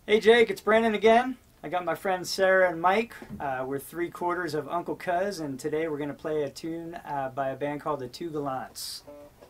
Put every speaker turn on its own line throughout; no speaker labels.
Hey Jake, it's Brandon again. I got my friends Sarah and Mike. We're 3/4 of Uncle Cuz, and today we're going to play a tune by a band called the Two Gallants.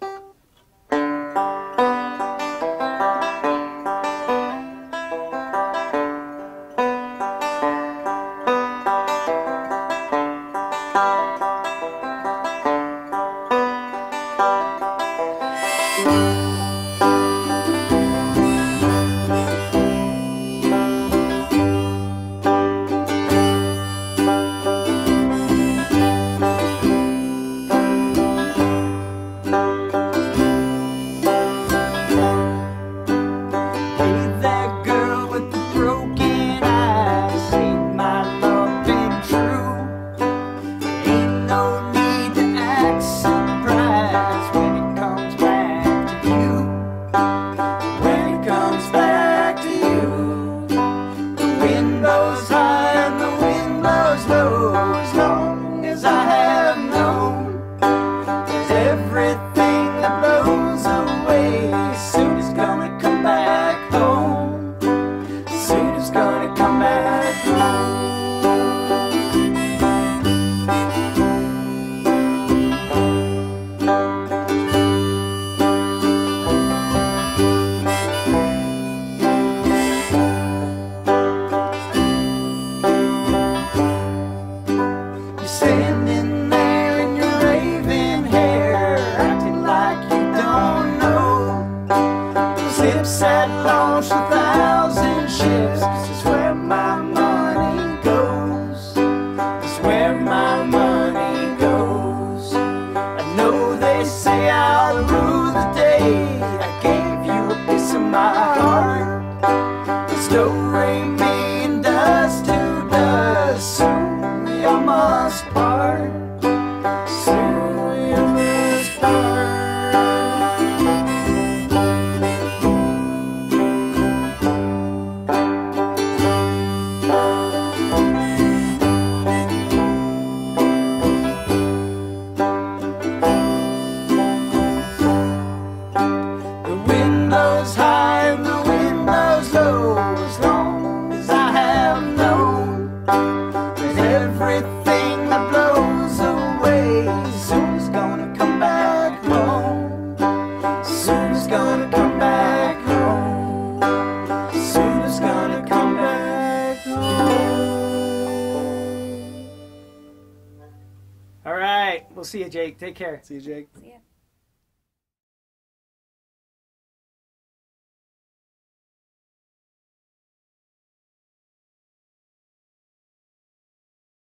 Standing there in your raven hair, acting like you don't know. Those hips that launched 1,000 ships. This is where my money goes. This is where my money goes. I know they say I'll rue the day I gave you a piece of my heart. It's don't ring me and dust to dust. Soon we all must part. Soon we all must part. The wind blows high and the wind blows low. As long as I have known that everything that blows away soon is gonna come back home. Soon is gonna come back home. Soon is gonna come back home.
All right, we'll see you, Jake. Take care.
See you, Jake.